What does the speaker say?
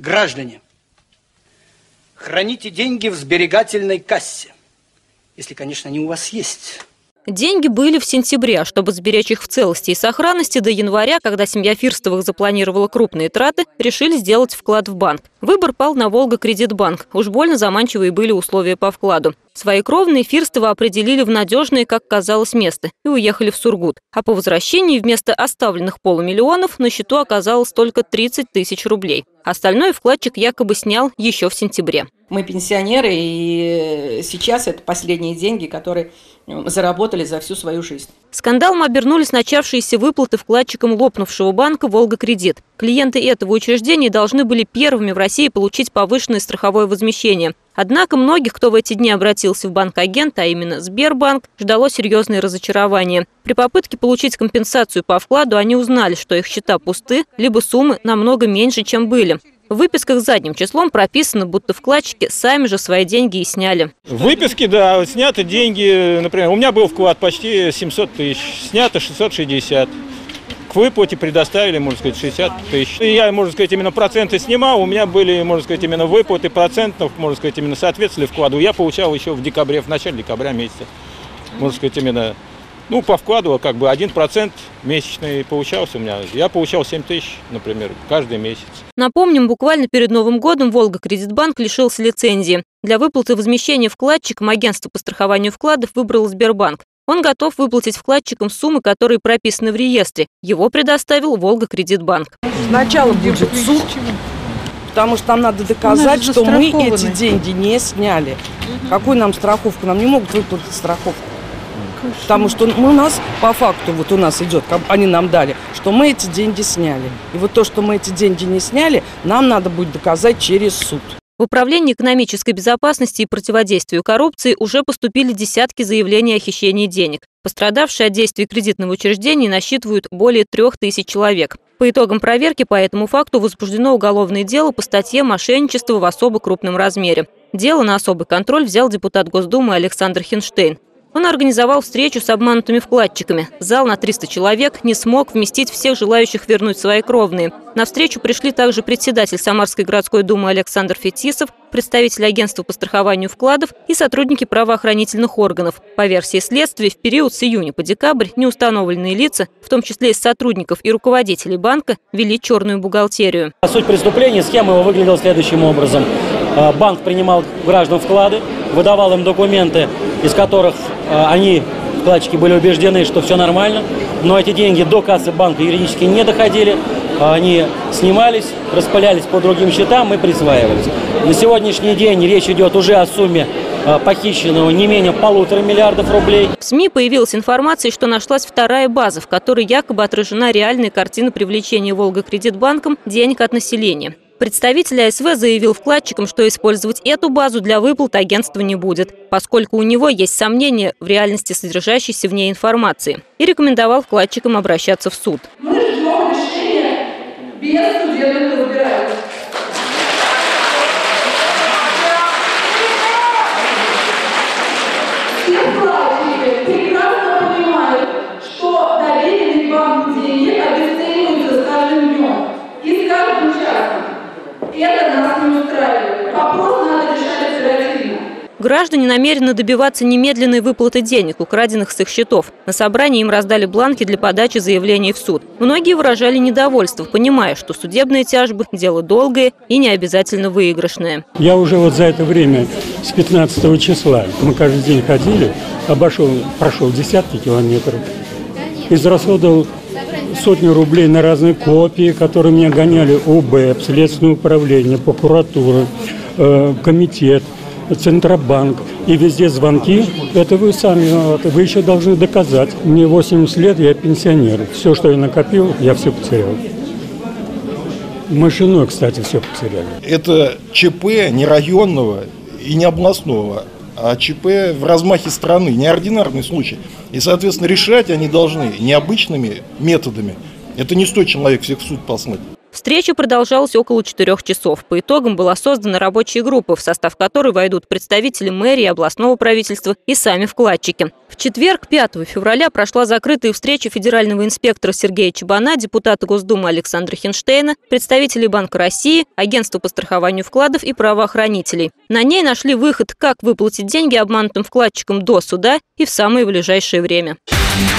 Граждане, храните деньги в сберегательной кассе, если, конечно, они у вас есть. Деньги были в сентябре, а чтобы сберечь их в целости и сохранности, до января, когда семья Фирстовых запланировала крупные траты, решили сделать вклад в банк. Выбор пал на Волга-Кредитбанк. Уж больно заманчивые были условия по вкладу. Свои кровные Фирстовы определили в надежное, как казалось, место и уехали в Сургут. А по возвращении вместо оставленных полумиллионов на счету оказалось только 30 тысяч рублей. Остальное вкладчик якобы снял еще в сентябре. Мы пенсионеры, и сейчас это последние деньги, которые заработали за всю свою жизнь. Скандалом обернулись начавшиеся выплаты вкладчикам лопнувшего банка «Волга-Кредит». Клиенты этого учреждения должны были первыми в России получить повышенное страховое возмещение. Однако многих, кто в эти дни обратился в банк-агент, а именно Сбербанк, ждало серьезное разочарование. При попытке получить компенсацию по вкладу они узнали, что их счета пусты, либо суммы намного меньше, чем были. В выписках задним числом прописано, будто вкладчики сами же свои деньги и сняли. В выписке, да, сняты деньги, например, у меня был вклад почти 700 тысяч, снято 660. К выплате предоставили, можно сказать, 60 тысяч. И я, можно сказать, именно проценты снимал, у меня были, можно сказать, именно выплаты процентов, можно сказать, именно соответствовали вкладу. Я получал еще в декабре, в начале декабря месяца, можно сказать, именно... Ну, по вкладу как бы 1% месячный получался у меня. Я получал 7 тысяч, например, каждый месяц. Напомним, буквально перед Новым годом Волга-Кредитбанк лишился лицензии. Для выплаты возмещения вкладчикам агентство по страхованию вкладов выбрало Сбербанк. Он готов выплатить вкладчикам суммы, которые прописаны в реестре. Его предоставил Волга-Кредитбанк. Сначала будет суд, потому что нам надо доказать, что мы эти деньги не сняли. Какую нам страховку? Нам не могут выплатить страховку. Потому что у нас, по факту, вот у нас идет, они нам дали, что мы эти деньги сняли. И вот то, что мы эти деньги не сняли, нам надо будет доказать через суд. В Управление экономической безопасности и противодействию коррупции уже поступили десятки заявлений о хищении денег. Пострадавшие от действий кредитного учреждения насчитывают более 3000 человек. По итогам проверки по этому факту возбуждено уголовное дело по статье «Мошенничество в особо крупном размере». Дело на особый контроль взял депутат Госдумы Александр Хинштейн. Он организовал встречу с обманутыми вкладчиками. Зал на 300 человек не смог вместить всех желающих вернуть свои кровные. На встречу пришли также председатель Самарской городской думы Александр Фетисов, представитель агентства по страхованию вкладов и сотрудники правоохранительных органов. По версии следствия, в период с июня по декабрь неустановленные лица, в том числе из сотрудников и руководителей банка, вели черную бухгалтерию. Суть преступления, схема его выглядела следующим образом. Банк принимал граждан вклады, выдавал им документы, из которых они, вкладчики, были убеждены, что все нормально, но эти деньги до кассы банка юридически не доходили, они снимались, распылялись по другим счетам и присваивались. На сегодняшний день речь идет уже о сумме похищенного не менее 1,5 миллиарда рублей. В СМИ появилась информация, что нашлась вторая база, в которой якобы отражена реальная картина привлечения Волга-Кредитбанком денег от населения. Представитель АСВ заявил вкладчикам, что использовать эту базу для выплат агентство не будет, поскольку у него есть сомнения в реальности содержащейся в ней информации, и рекомендовал вкладчикам обращаться в суд. Мы ждем решения без судебных разбирательств. Все вкладчики прекрасно понимают, что доверенный банк деньги обесцениваются с каждым днем и с каждым часом. Это нас не устраивает. Вопрос надо решать оперативно. Граждане намерены добиваться немедленной выплаты денег, украденных с их счетов. На собрании им раздали бланки для подачи заявлений в суд. Многие выражали недовольство, понимая, что судебные тяжбы – дело долгое и не обязательно выигрышное. Я уже вот за это время, с 15 числа, мы каждый день ходили, прошел десятки километров, израсходовал сотни рублей на разные копии, которые меня гоняли ОБЭП, Следственное управление, прокуратура, комитет, Центробанк. И везде звонки. Это вы сами виноваты. Вы еще должны доказать. Мне 80 лет, я пенсионер. Все, что я накопил, я все потерял. Мы с женой, кстати, все потеряли. Это ЧП не районного и не областного, а ЧП в размахе страны, неординарный случай. И, соответственно, решать они должны необычными методами. Это не 100 человек всех в суд послать. Встреча продолжалась около 4 часов. По итогам была создана рабочая группа, в состав которой войдут представители мэрии, областного правительства и сами вкладчики. В четверг, 5 февраля, прошла закрытая встреча федерального инспектора Сергея Чабана, депутата Госдумы Александра Хинштейна, представителей Банка России, агентства по страхованию вкладов и правоохранителей. На ней нашли выход, как выплатить деньги обманутым вкладчикам до суда и в самое ближайшее время.